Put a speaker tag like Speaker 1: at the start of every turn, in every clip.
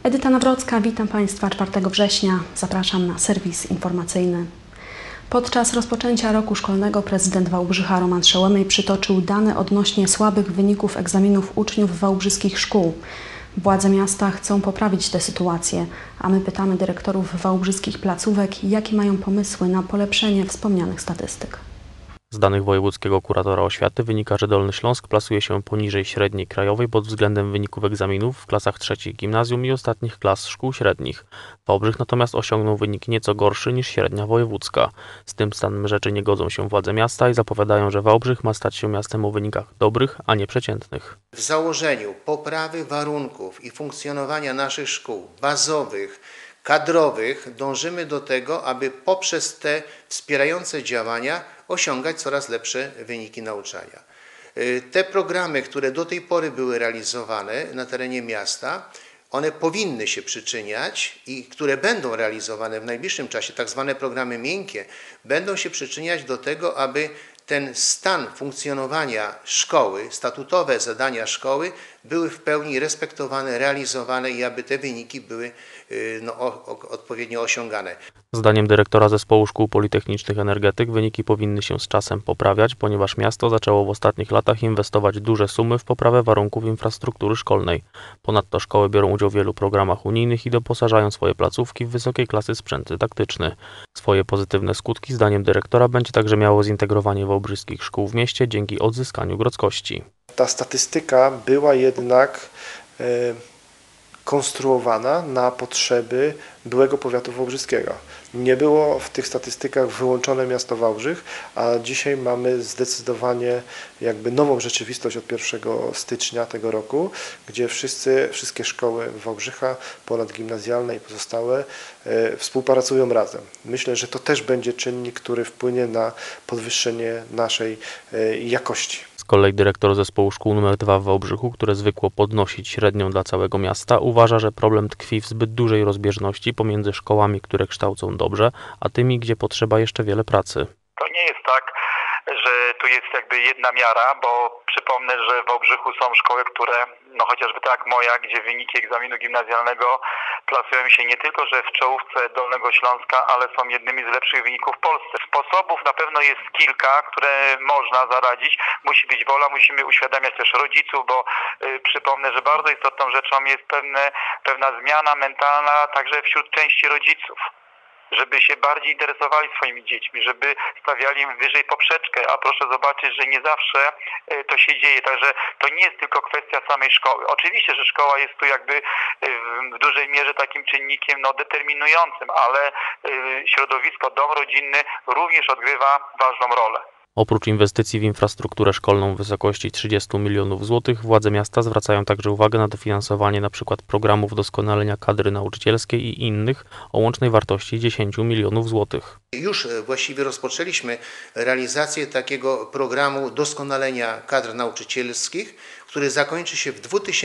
Speaker 1: Edyta Nawrocka, witam Państwa 4 września. Zapraszam na serwis informacyjny. Podczas rozpoczęcia roku szkolnego prezydent Wałbrzycha Roman Szełomej przytoczył dane odnośnie słabych wyników egzaminów uczniów wałbrzyskich szkół. Władze miasta chcą poprawić tę sytuację, a my pytamy dyrektorów wałbrzyskich placówek, jakie mają pomysły na polepszenie wspomnianych statystyk.
Speaker 2: Z danych wojewódzkiego kuratora oświaty wynika, że Dolny Śląsk plasuje się poniżej średniej krajowej pod względem wyników egzaminów w klasach trzecich gimnazjum i ostatnich klas szkół średnich. Wałbrzych natomiast osiągnął wynik nieco gorszy niż średnia wojewódzka. Z tym stanem rzeczy nie godzą się władze miasta i zapowiadają, że Wałbrzych ma stać się miastem o wynikach dobrych, a nie przeciętnych.
Speaker 3: W założeniu poprawy warunków i funkcjonowania naszych szkół bazowych, kadrowych dążymy do tego, aby poprzez te wspierające działania osiągać coraz lepsze wyniki nauczania. Te programy, które do tej pory były realizowane na terenie miasta, one powinny się przyczyniać i które będą realizowane w najbliższym czasie, tak zwane programy miękkie, będą się przyczyniać do tego, aby ten stan funkcjonowania szkoły, statutowe zadania szkoły były w pełni respektowane, realizowane i aby te wyniki były odpowiednio osiągane.
Speaker 2: Zdaniem dyrektora Zespołu Szkół Politechnicznych Energetyk wyniki powinny się z czasem poprawiać, ponieważ miasto zaczęło w ostatnich latach inwestować duże sumy w poprawę warunków infrastruktury szkolnej. Ponadto szkoły biorą udział w wielu programach unijnych i doposażają swoje placówki w wysokiej klasy sprzęt dydaktyczny. Swoje pozytywne skutki, zdaniem dyrektora, będzie także miało zintegrowanie wałbrzyskich szkół w mieście dzięki odzyskaniu grodzkości.
Speaker 4: Ta statystyka była jednak konstruowana na potrzeby byłego powiatu wałbrzyskiego. Nie było w tych statystykach wyłączone miasto Wałbrzych, a dzisiaj mamy zdecydowanie nową rzeczywistość od 1 stycznia tego roku, gdzie wszystkie szkoły Wałbrzycha, ponadgimnazjalne i pozostałe współpracują razem. Myślę, że to też będzie czynnik, który wpłynie na podwyższenie naszej jakości.
Speaker 2: Z kolei dyrektor Zespołu Szkół nr 2 w Wałbrzychu, które zwykło podnosić średnią dla całego miasta, uważa, że problem tkwi w zbyt dużej rozbieżności pomiędzy szkołami, które kształcą dobrze, a tymi, gdzie potrzeba jeszcze wiele pracy.
Speaker 5: To nie jest tak, że tu jest jedna miara, bo przypomnę, że w Wałbrzychu są szkoły, które, chociażby tak moja, gdzie wyniki egzaminu gimnazjalnego plasują się nie tylko, że w czołówce Dolnego Śląska, ale są jednymi z lepszych wyników w Polsce. Sposobów na pewno jest kilka, które można zaradzić. Musi być wola, musimy uświadamiać też rodziców, bo przypomnę, że bardzo istotną rzeczą jest pewna zmiana mentalna także wśród części rodziców, żeby się bardziej interesowali swoimi dziećmi, żeby stawiali im wyżej poprzeczkę, a proszę zobaczyć, że nie zawsze to się dzieje, także to nie jest tylko kwestia samej szkoły. Oczywiście, że szkoła jest tu w dużej mierze takim czynnikiem determinującym, ale środowisko, dom rodzinny również odgrywa ważną rolę.
Speaker 2: Oprócz inwestycji w infrastrukturę szkolną w wysokości 30 milionów złotych, władze miasta zwracają także uwagę na dofinansowanie np. programów doskonalenia kadry nauczycielskiej i innych o łącznej wartości 10 milionów złotych.
Speaker 3: Już właściwie rozpoczęliśmy realizację takiego programu doskonalenia kadr nauczycielskich, który zakończy się w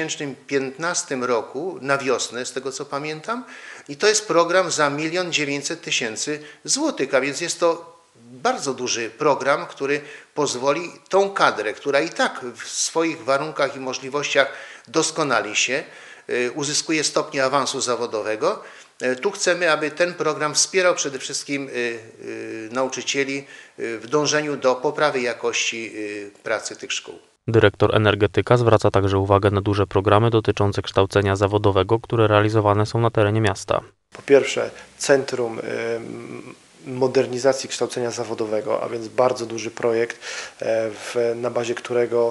Speaker 3: 2015 roku na wiosnę, z tego co pamiętam. I to jest program za 1 900 000 złotych, a więc jest to bardzo duży program, który pozwoli tą kadrę, która i tak w swoich warunkach i możliwościach doskonali się, uzyskuje stopnie awansu zawodowego. Tu chcemy, aby ten program wspierał przede wszystkim nauczycieli w dążeniu do poprawy jakości pracy tych szkół.
Speaker 2: Dyrektor Energetyka zwraca także uwagę na duże programy dotyczące kształcenia zawodowego, które realizowane są na terenie miasta.
Speaker 4: Po pierwsze, Centrum Modernizacji Kształcenia Zawodowego, a więc bardzo duży projekt, na bazie którego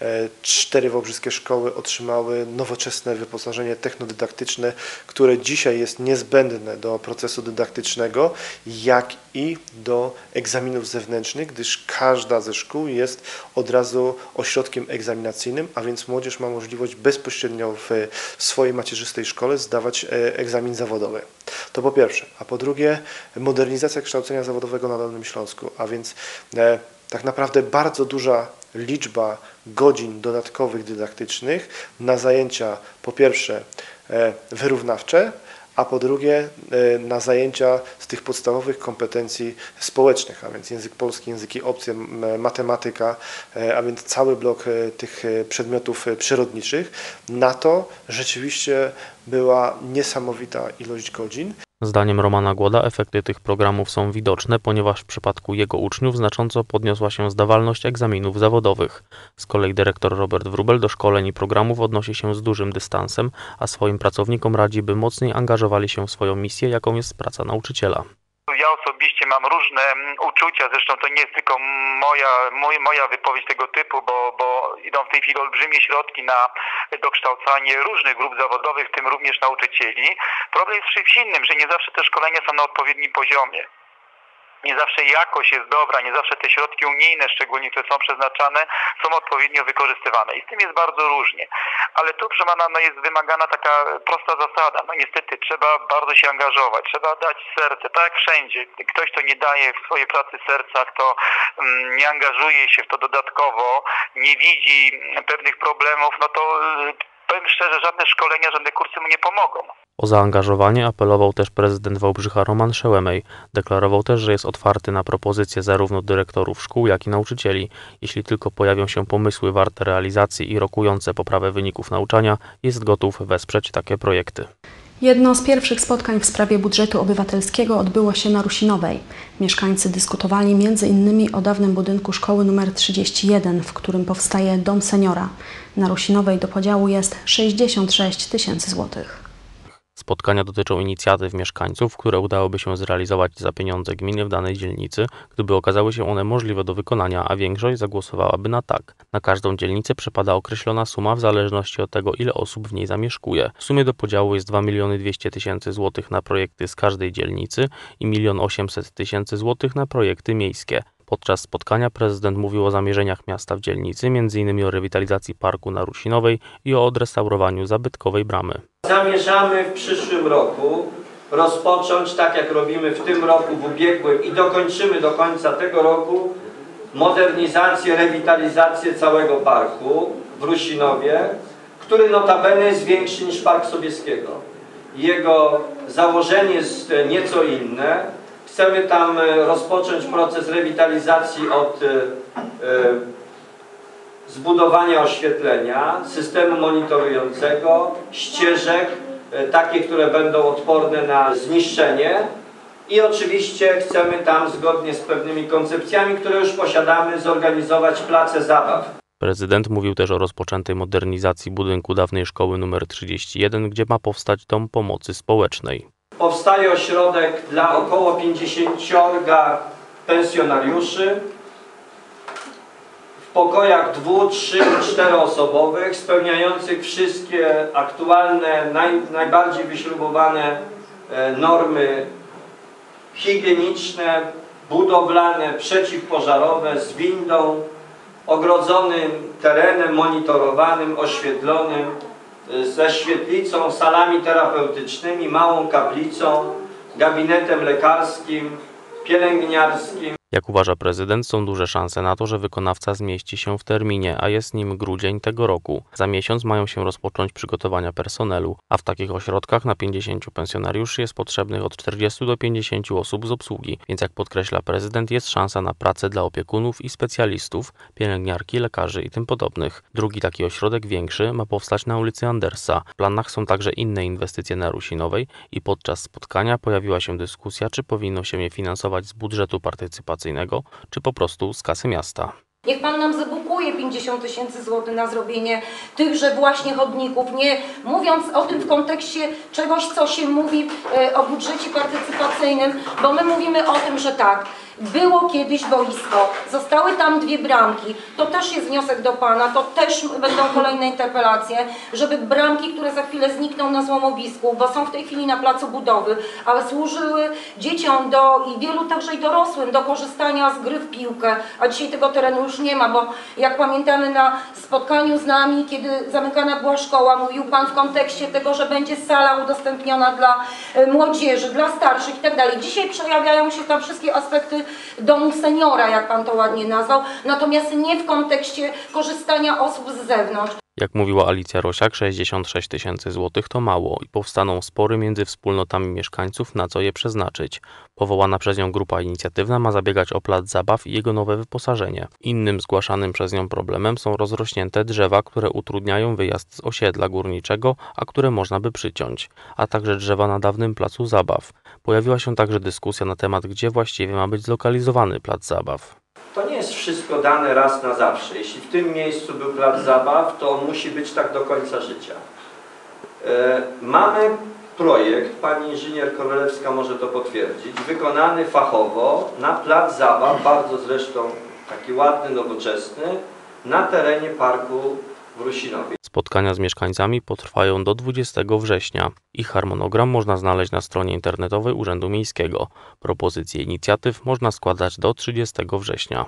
Speaker 4: 4 wałbrzyskie szkoły otrzymały nowoczesne wyposażenie technodydaktyczne, które dzisiaj jest niezbędne do procesu dydaktycznego, jak i do egzaminów zewnętrznych, gdyż każda ze szkół jest od razu ośrodkiem egzaminacyjnym, a więc młodzież ma możliwość bezpośrednio w swojej macierzystej szkole zdawać egzamin zawodowy. To po pierwsze. A po drugie, modernizacja kształcenia zawodowego na Dolnym Śląsku, a więc tak naprawdę bardzo duża liczba godzin dodatkowych dydaktycznych na zajęcia po pierwsze wyrównawcze, a po drugie na zajęcia z tych podstawowych kompetencji społecznych, a więc język polski, języki obce, matematyka, a więc cały blok tych przedmiotów przyrodniczych. Na to rzeczywiście była niesamowita ilość godzin.
Speaker 2: Zdaniem Romana Głoda efekty tych programów są widoczne, ponieważ w przypadku jego uczniów znacząco podniosła się zdawalność egzaminów zawodowych. Z kolei dyrektor Robert Wróbel do szkoleń i programów odnosi się z dużym dystansem, a swoim pracownikom radzi, by mocniej angażowali się w swoją misję, jaką jest praca nauczyciela.
Speaker 5: Ja osobiście mam różne uczucia, zresztą to nie jest tylko moja wypowiedź tego typu, bo idą w tej chwili olbrzymie środki na dokształcanie różnych grup zawodowych, w tym również nauczycieli. Problem jest w czymś innym, że nie zawsze te szkolenia są na odpowiednim poziomie. Nie zawsze jakość jest dobra, nie zawsze te środki unijne, szczególnie które są przeznaczane, są odpowiednio wykorzystywane. I z tym jest bardzo różnie. Ale tu, proszę pana, jest wymagana taka prosta zasada. Niestety trzeba bardzo się angażować, trzeba dać serce, tak jak wszędzie. Ktoś, kto nie daje w swojej pracy serca, kto nie angażuje się w to dodatkowo, nie widzi pewnych problemów, to powiem szczerze, żadne szkolenia, żadne kursy mu nie pomogą.
Speaker 2: O zaangażowanie apelował też prezydent Wałbrzycha Roman Szełemej. Deklarował też, że jest otwarty na propozycje zarówno dyrektorów szkół, jak i nauczycieli. Jeśli tylko pojawią się pomysły warte realizacji i rokujące poprawę wyników nauczania, jest gotów wesprzeć takie projekty.
Speaker 1: Jedno z pierwszych spotkań w sprawie budżetu obywatelskiego odbyło się na Rusinowej. Mieszkańcy dyskutowali m.in. o dawnym budynku szkoły nr 31, w którym powstaje dom seniora. Na Rusinowej do podziału jest 66 000 złotych.
Speaker 2: Spotkania dotyczą inicjatyw mieszkańców, które udałoby się zrealizować za pieniądze gminy w danej dzielnicy, gdyby okazały się one możliwe do wykonania, a większość zagłosowałaby na tak. Na każdą dzielnicę przypada określona suma w zależności od tego, ile osób w niej zamieszkuje. W sumie do podziału jest 2 200 000 złotych na projekty z każdej dzielnicy i 1 800 000 złotych na projekty miejskie. Podczas spotkania prezydent mówił o zamierzeniach miasta w dzielnicy, m.in. o rewitalizacji parku na Rusinowej i o odrestaurowaniu zabytkowej bramy.
Speaker 6: Zamierzamy w przyszłym roku rozpocząć, tak jak robimy w tym roku, w ubiegłym i dokończymy do końca tego roku, modernizację, rewitalizację całego parku w Rusinowie, który notabene jest większy niż Park Sobieskiego. Jego założenie jest nieco inne. Chcemy tam rozpocząć proces rewitalizacji od zbudowania oświetlenia, systemu monitorującego, ścieżek, takie, które będą odporne na zniszczenie i oczywiście chcemy tam zgodnie z pewnymi koncepcjami, które już posiadamy, zorganizować place zabaw.
Speaker 2: Prezydent mówił też o rozpoczętej modernizacji budynku dawnej szkoły nr 31, gdzie ma powstać dom pomocy społecznej.
Speaker 6: Powstaje ośrodek dla około 50 pensjonariuszy w pokojach 2-, 3-, 4-osobowych, spełniających wszystkie aktualne, najbardziej wyśrubowane normy higieniczne, budowlane, przeciwpożarowe, z windą, ogrodzonym terenem, monitorowanym, oświetlonym, ze świetlicą, salami terapeutycznymi, małą kaplicą, gabinetem lekarskim, pielęgniarskim.
Speaker 2: Jak uważa prezydent, są duże szanse na to, że wykonawca zmieści się w terminie, a jest nim grudzień tego roku. Za miesiąc mają się rozpocząć przygotowania personelu, a w takich ośrodkach na 50 pensjonariuszy jest potrzebnych od 40 do 50 osób z obsługi, więc jak podkreśla prezydent, jest szansa na pracę dla opiekunów i specjalistów, pielęgniarki, lekarzy i tym podobnych. Drugi taki ośrodek większy ma powstać na ulicy Andersa. W planach są także inne inwestycje na Rusinowej i podczas spotkania pojawiła się dyskusja, czy powinno się je finansować z budżetu partycypacyjnego, czy po prostu z kasy miasta.
Speaker 7: Niech Pan nam zabukuje 50 000 złotych na zrobienie tychże właśnie chodników, nie mówiąc o tym w kontekście czegoś, co się mówi o budżecie partycypacyjnym, bo my mówimy o tym, że tak, było kiedyś boisko, zostały tam 2 bramki, to też jest wniosek do Pana, to też będą kolejne interpelacje, żeby bramki, które za chwilę znikną na złomowisku, bo są w tej chwili na placu budowy, ale służyły dzieciom i wielu także i dorosłym do korzystania z gry w piłkę, a dzisiaj tego terenu już nie ma, bo jak pamiętamy na spotkaniu z nami, kiedy zamykana była szkoła, mówił Pan w kontekście tego, że będzie sala udostępniona dla młodzieży, dla starszych i tak dalej. Dzisiaj przejawiają się tam wszystkie aspekty domu seniora, jak Pan to ładnie nazwał, natomiast nie w kontekście korzystania osób z zewnątrz.
Speaker 2: Jak mówiła Alicja Rosiak, 66 000 złotych to mało i powstaną spory między wspólnotami mieszkańców, na co je przeznaczyć. Powołana przez nią grupa inicjatywna ma zabiegać o plac zabaw i jego nowe wyposażenie. Innym zgłaszanym przez nią problemem są rozrośnięte drzewa, które utrudniają wyjazd z osiedla górniczego, a które można by przyciąć, a także drzewa na dawnym placu zabaw. Pojawiła się także dyskusja na temat, gdzie właściwie ma być zlokalizowany plac zabaw.
Speaker 6: To nie jest wszystko dane raz na zawsze. Jeśli w tym miejscu był plac zabaw, to on musi być tak do końca życia. Mamy projekt, pani inżynier Korolewska może to potwierdzić, wykonany fachowo na plac zabaw, bardzo zresztą taki ładny, nowoczesny, na terenie parku w Rusinowie.
Speaker 2: Spotkania z mieszkańcami potrwają do 20 września. Ich harmonogram można znaleźć na stronie internetowej Urzędu Miejskiego. Propozycje inicjatyw można składać do 30 września.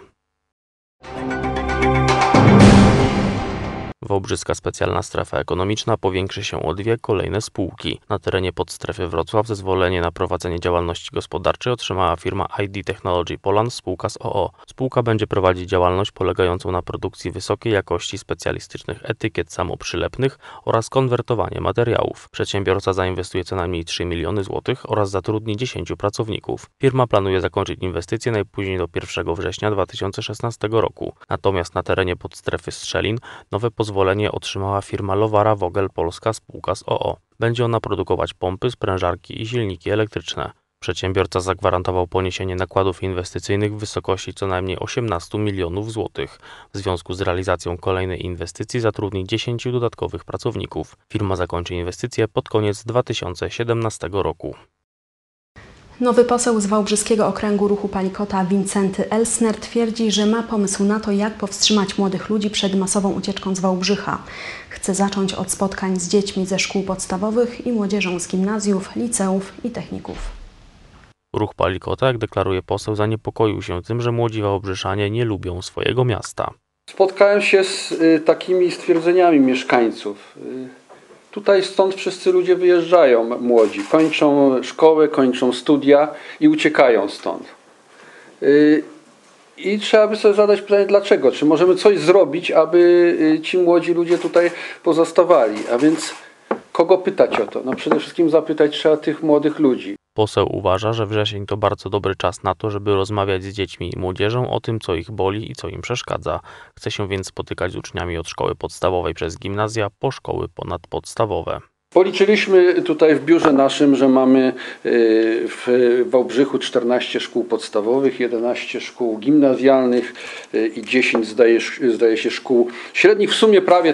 Speaker 2: Wałbrzyska Specjalna Strefa Ekonomiczna powiększy się o 2 kolejne spółki. Na terenie podstrefy Wrocław zezwolenie na prowadzenie działalności gospodarczej otrzymała firma ID Technology Poland, spółka z o.o. Spółka będzie prowadzić działalność polegającą na produkcji wysokiej jakości specjalistycznych etykiet samoprzylepnych oraz konwertowanie materiałów. Przedsiębiorca zainwestuje co najmniej 3 miliony złotych oraz zatrudni 10 pracowników. Firma planuje zakończyć inwestycje najpóźniej do 1 września 2016 roku. Natomiast na terenie podstrefy Strzelin nowe pozwolenie otrzymała firma Lowara Vogel Polska, spółka z o.o. Będzie ona produkować pompy, sprężarki i silniki elektryczne. Przedsiębiorca zagwarantował poniesienie nakładów inwestycyjnych w wysokości co najmniej 18 milionów złotych. W związku z realizacją kolejnej inwestycji zatrudni 10 dodatkowych pracowników. Firma zakończy inwestycje pod koniec 2017 roku.
Speaker 1: Nowy poseł z Wałbrzyskiego Okręgu Ruchu Palikota Wincenty Elsner twierdzi, że ma pomysł na to, jak powstrzymać młodych ludzi przed masową ucieczką z Wałbrzycha. Chce zacząć od spotkań z dziećmi ze szkół podstawowych i młodzieżą z gimnazjów, liceów i techników.
Speaker 2: Ruch Palikota, jak deklaruje poseł, zaniepokoił się tym, że młodzi wałbrzyszanie nie lubią swojego miasta.
Speaker 8: Spotkałem się z takimi stwierdzeniami mieszkańców. Tutaj stąd wszyscy ludzie wyjeżdżają, młodzi, kończą szkołę, kończą studia i uciekają stąd. I trzeba by sobie zadać pytanie, dlaczego? Czy możemy coś zrobić, aby ci młodzi ludzie tutaj pozostawali? A więc kogo pytać o to? No przede wszystkim zapytać trzeba tych młodych ludzi.
Speaker 2: Poseł uważa, że wrzesień to bardzo dobry czas na to, żeby rozmawiać z dziećmi i młodzieżą o tym, co ich boli i co im przeszkadza. Chce się więc spotykać z uczniami od szkoły podstawowej przez gimnazja po szkoły ponadpodstawowe.
Speaker 8: Policzyliśmy tutaj w biurze naszym, że mamy w Wałbrzychu 14 szkół podstawowych, 11 szkół gimnazjalnych i 10 zdaje się szkół średnich, w sumie prawie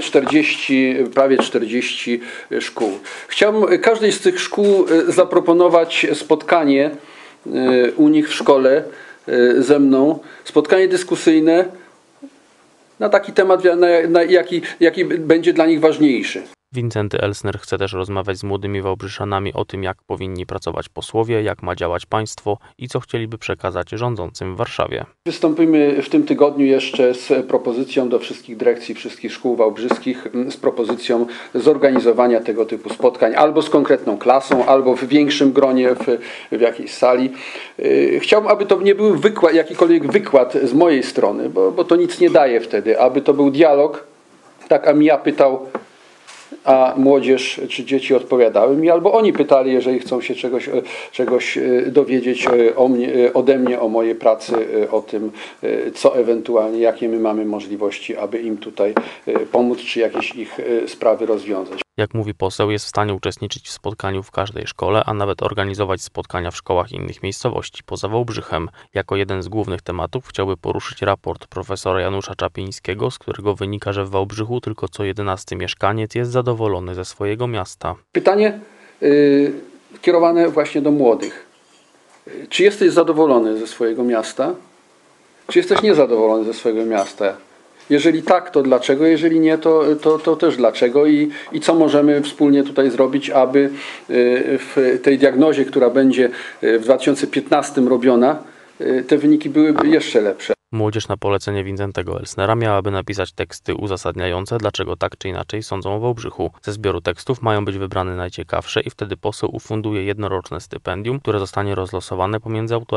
Speaker 8: 40 szkół. Chciałbym każdej z tych szkół zaproponować spotkanie u nich w szkole ze mną, spotkanie dyskusyjne na taki temat, jaki będzie dla nich ważniejszy.
Speaker 2: Wincenty Elsner chce też rozmawiać z młodymi wałbrzyszanami o tym, jak powinni pracować posłowie, jak ma działać państwo i co chcieliby przekazać rządzącym w Warszawie.
Speaker 8: Wystąpimy w tym tygodniu jeszcze z propozycją do wszystkich dyrekcji, wszystkich szkół wałbrzyskich, z propozycją zorganizowania tego typu spotkań albo z konkretną klasą, albo w większym gronie w jakiejś sali. Chciałbym, aby to nie był jakikolwiek wykład z mojej strony, bo to nic nie daje wtedy, aby to był dialog, tak abym ja pytał, a młodzież czy dzieci odpowiadały mi, albo oni pytali, jeżeli chcą się czegoś dowiedzieć ode mnie, o mojej pracy, o tym, co ewentualnie, jakie my mamy możliwości, aby im tutaj pomóc, czy jakieś ich sprawy rozwiązać.
Speaker 2: Jak mówi poseł, jest w stanie uczestniczyć w spotkaniu w każdej szkole, a nawet organizować spotkania w szkołach innych miejscowości poza Wałbrzychem. Jako jeden z głównych tematów chciałby poruszyć raport profesora Janusza Czapińskiego, z którego wynika, że w Wałbrzychu tylko co 11 mieszkaniec jest zadowolony ze swojego miasta.
Speaker 8: Pytanie kierowane właśnie do młodych. Czy jesteś zadowolony ze swojego miasta? Czy jesteś niezadowolony ze swojego miasta? Jeżeli tak, to dlaczego? Jeżeli nie, to też dlaczego? I co możemy wspólnie tutaj zrobić, aby w tej diagnozie, która będzie w 2015 robiona, te wyniki byłyby jeszcze lepsze.
Speaker 2: Młodzież na polecenie Wincentego Elsnera miałaby napisać teksty uzasadniające, dlaczego tak czy inaczej sądzą o Wałbrzychu. Ze zbioru tekstów mają być wybrane najciekawsze i wtedy poseł ufunduje jednoroczne stypendium, które zostanie rozlosowane pomiędzy autorami.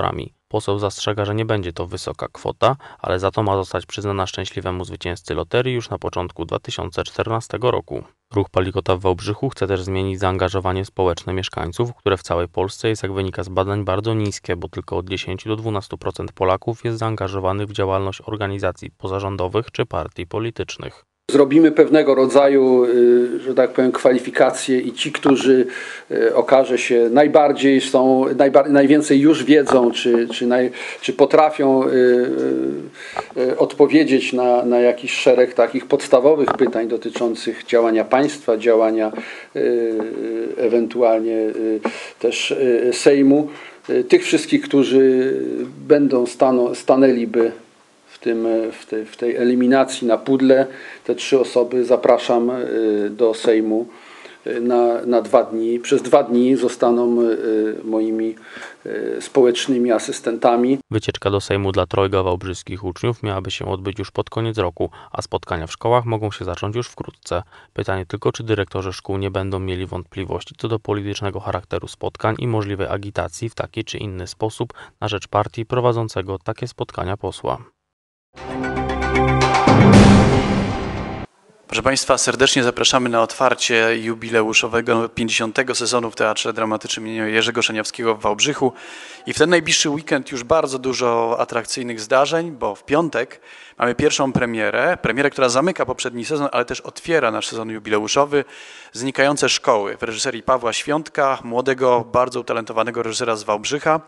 Speaker 2: Poseł zastrzega, że nie będzie to wysoka kwota, ale za to ma zostać przyznana szczęśliwemu zwycięzcy loterii już na początku 2014 roku. Ruch Palikota w Wałbrzychu chce też zmienić zaangażowanie społeczne mieszkańców, które w całej Polsce jest, jak wynika z badań, bardzo niskie, bo tylko od 10 do 12% Polaków jest zaangażowanych w działalność organizacji pozarządowych czy partii politycznych.
Speaker 8: Zrobimy pewnego rodzaju, że tak powiem, kwalifikacje i ci, którzy okaże się najwięcej już wiedzą, czy potrafią odpowiedzieć na jakiś szereg takich podstawowych pytań dotyczących działania państwa, działania ewentualnie też Sejmu. Tych wszystkich, którzy stanęliby w tej eliminacji na pudle, te 3 osoby zapraszam do Sejmu na 2 dni. Przez 2 dni zostaną moimi społecznymi asystentami.
Speaker 2: Wycieczka do Sejmu dla 3 wałbrzyskich uczniów miałaby się odbyć już pod koniec roku, a spotkania w szkołach mogą się zacząć już wkrótce. Pytanie tylko, czy dyrektorzy szkół nie będą mieli wątpliwości co do politycznego charakteru spotkań i możliwej agitacji w taki czy inny sposób na rzecz partii prowadzącego takie spotkania posła.
Speaker 9: Proszę Państwa, serdecznie zapraszamy na otwarcie jubileuszowego 50. sezonu w Teatrze Dramatycznym im. Jerzego Szaniawskiego w Wałbrzychu. I w ten najbliższy weekend już bardzo dużo atrakcyjnych zdarzeń, bo w piątek mamy pierwszą premierę, która zamyka poprzedni sezon, ale też otwiera nasz sezon jubileuszowy. Znikające szkoły w reżyserii Pawła Świątka, młodego, bardzo utalentowanego reżysera z Wałbrzycha.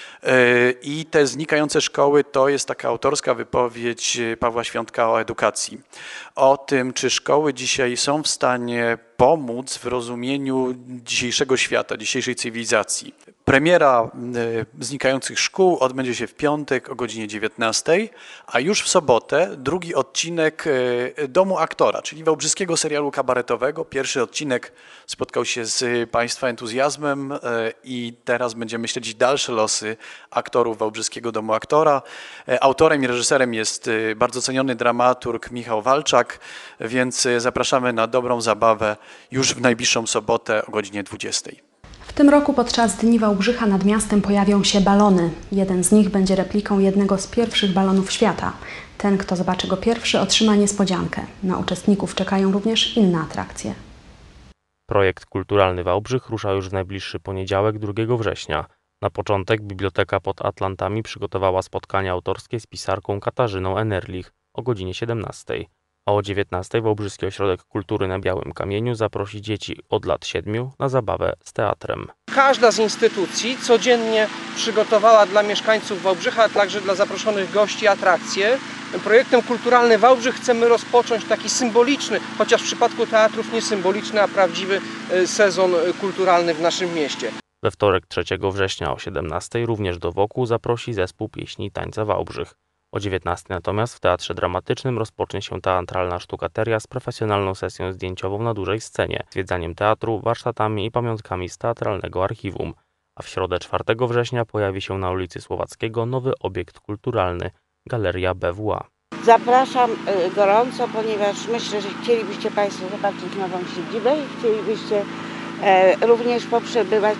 Speaker 9: I te znikające szkoły to jest taka autorska wypowiedź Pawła Świątka o edukacji. O tym, czy szkoły dzisiaj są w stanie pomóc w rozumieniu dzisiejszego świata, dzisiejszej cywilizacji. Premiera Znikających szkół odbędzie się w piątek o godzinie 19, a już w sobotę 2. odcinek Domu aktora, czyli wałbrzyskiego serialu kabaretowego. Pierwszy odcinek spotkał się z Państwa entuzjazmem i teraz będziemy śledzić dalsze losy aktorów wałbrzyskiego Domu aktora. Autorem i reżyserem jest bardzo ceniony dramaturg Michał Walczak, więc zapraszamy na dobrą zabawę już w najbliższą sobotę o godzinie 20.
Speaker 1: W tym roku podczas Dni Wałbrzycha nad miastem pojawią się balony. Jeden z nich będzie repliką jednego z pierwszych balonów świata. Ten, kto zobaczy go pierwszy, otrzyma niespodziankę. Na uczestników czekają również inne atrakcje.
Speaker 2: Projekt kulturalny Wałbrzych rusza już w najbliższy poniedziałek, 2 września. Na początek Biblioteka pod Atlantami przygotowała spotkanie autorskie z pisarką Katarzyną Enerlich o godzinie 17. A o 19 Wałbrzyski Ośrodek Kultury na Białym Kamieniu zaprosi dzieci od lat 7 na zabawę z teatrem.
Speaker 10: Każda z instytucji codziennie przygotowała dla mieszkańców Wałbrzycha, a także dla zaproszonych gości atrakcje. Projektem Kulturalny Wałbrzych chcemy rozpocząć taki symboliczny, chociaż w przypadku teatrów nie symboliczny, a prawdziwy sezon kulturalny w naszym mieście.
Speaker 2: We wtorek 3 września o 17 również do wokół zaprosi zespół pieśni i tańca Wałbrzych. O 19 natomiast w Teatrze Dramatycznym rozpocznie się teatralna sztukateria z profesjonalną sesją zdjęciową na dużej scenie, zwiedzaniem teatru, warsztatami i pamiątkami z teatralnego archiwum. A w środę 4 września pojawi się na ulicy Słowackiego nowy obiekt kulturalny – Galeria BWA.
Speaker 11: Zapraszam gorąco, ponieważ myślę, że chcielibyście Państwo zobaczyć nową siedzibę i chcielibyście również poprzebywać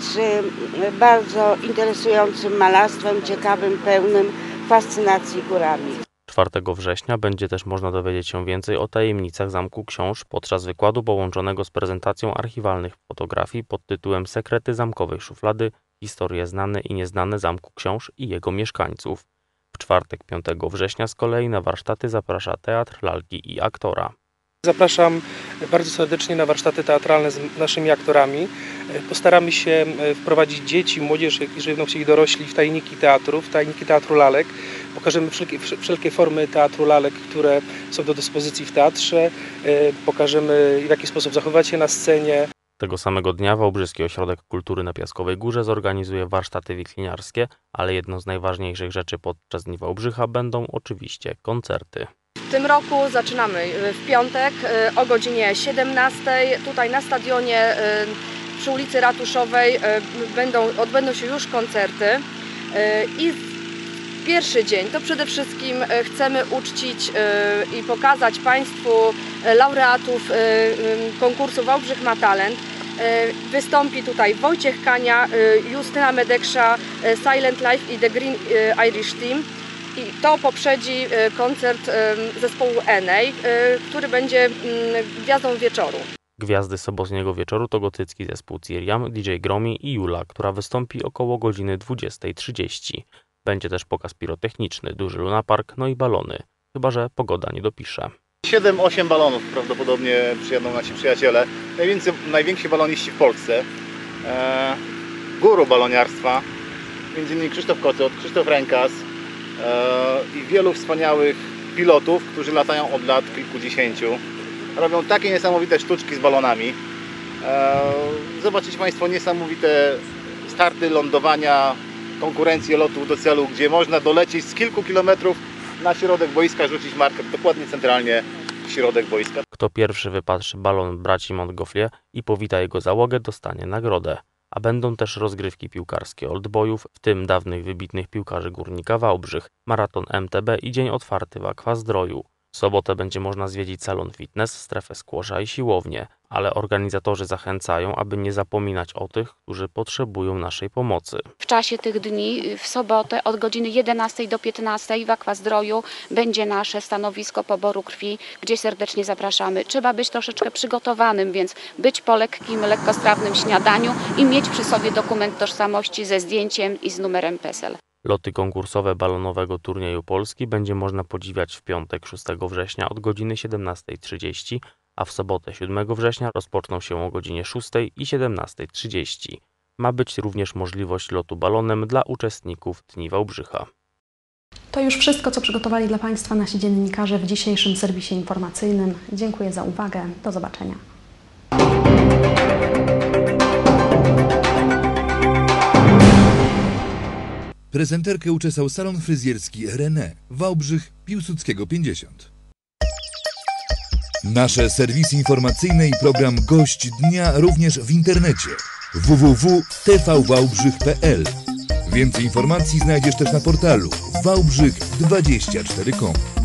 Speaker 11: bardzo interesującym malarstwem, ciekawym, pełnym fascynacji górami.
Speaker 2: 4 września będzie też można dowiedzieć się więcej o tajemnicach Zamku Książ podczas wykładu połączonego z prezentacją archiwalnych fotografii pod tytułem Sekrety zamkowej szuflady – historie znane i nieznane Zamku Książ i jego mieszkańców. W czwartek 5 września z kolei na warsztaty zaprasza Teatr Lalki i Aktora.
Speaker 10: Zapraszam bardzo serdecznie na warsztaty teatralne z naszymi aktorami. Postaramy się wprowadzić dzieci, młodzież, jeżeli będą chcieli dorośli, w tajniki teatru, w tajniki teatru lalek. Pokażemy wszelkie formy teatru lalek, które są do dyspozycji w teatrze. Pokażemy, w jaki sposób zachowywać się na scenie.
Speaker 2: Tego samego dnia Wałbrzyski Ośrodek Kultury na Piaskowej Górze zorganizuje warsztaty wikliniarskie, ale jedną z najważniejszych rzeczy podczas Dni Wałbrzycha będą oczywiście koncerty.
Speaker 12: W tym roku zaczynamy w piątek o godzinie 17. Tutaj na stadionie przy ulicy Ratuszowej odbędą się już koncerty. I pierwszy dzień to przede wszystkim chcemy uczcić i pokazać Państwu laureatów konkursu Wałbrzych ma talent. Wystąpi tutaj Wojciech Kania, Justyna Medeksza, Silent Life i The Green Irish Team. I to poprzedzi koncert zespołu Enej, który będzie gwiazdą wieczoru.
Speaker 2: Gwiazdy sobotniego wieczoru to gotycki zespół Ciriam, DJ Gromi i Jula, która wystąpi około godziny 20:30. Będzie też pokaz pirotechniczny, duży lunapark, no i balony. Chyba że pogoda nie dopisze.
Speaker 13: 7-8 balonów prawdopodobnie przyjadą nasi przyjaciele. Najwięksi baloniści w Polsce. Guru baloniarstwa, m.in. Krzysztof Kocot, Krzysztof Rękas i wielu wspaniałych pilotów, którzy latają od lat kilkudziesięciu. Robią takie niesamowite sztuczki z balonami. Zobaczycie Państwo niesamowite starty, lądowania, konkurencje lotów do celu, gdzie można dolecieć z kilku kilometrów na środek boiska, rzucić markę dokładnie centralnie w środek boiska.
Speaker 2: Kto pierwszy wypatrzy balon braci Montgolfier i powita jego załogę, dostanie nagrodę. A będą też rozgrywki piłkarskie oldboyów, w tym dawnych wybitnych piłkarzy Górnika Wałbrzych, maraton MTB i dzień otwarty w Aquazdroju. W sobotę będzie można zwiedzić salon fitness, strefę squasha i siłownię, ale organizatorzy zachęcają, aby nie zapominać o tych, którzy potrzebują naszej pomocy.
Speaker 14: W czasie tych dni, w sobotę od godziny 11 do 15 w Aquazdroju będzie nasze stanowisko poboru krwi, gdzie serdecznie zapraszamy. Trzeba być troszeczkę przygotowanym, więc być po lekkim, lekkostrawnym śniadaniu i mieć przy sobie dokument tożsamości ze zdjęciem i z numerem PESEL.
Speaker 2: Loty konkursowe balonowego turnieju Polski będzie można podziwiać w piątek 6 września od godziny 17:30, a w sobotę 7 września rozpoczną się o godzinie 6 i 17:30. Ma być również możliwość lotu balonem dla uczestników Dni Wałbrzycha.
Speaker 1: To już wszystko, co przygotowali dla Państwa nasi dziennikarze w dzisiejszym serwisie informacyjnym. Dziękuję za uwagę. Do zobaczenia.
Speaker 15: Prezenterkę uczesał salon fryzjerski René, Wałbrzych, Piłsudskiego 50. Nasze serwisy informacyjne i program Gość Dnia również w internecie www.tvwałbrzych.pl. Więcej informacji znajdziesz też na portalu wałbrzych24.com.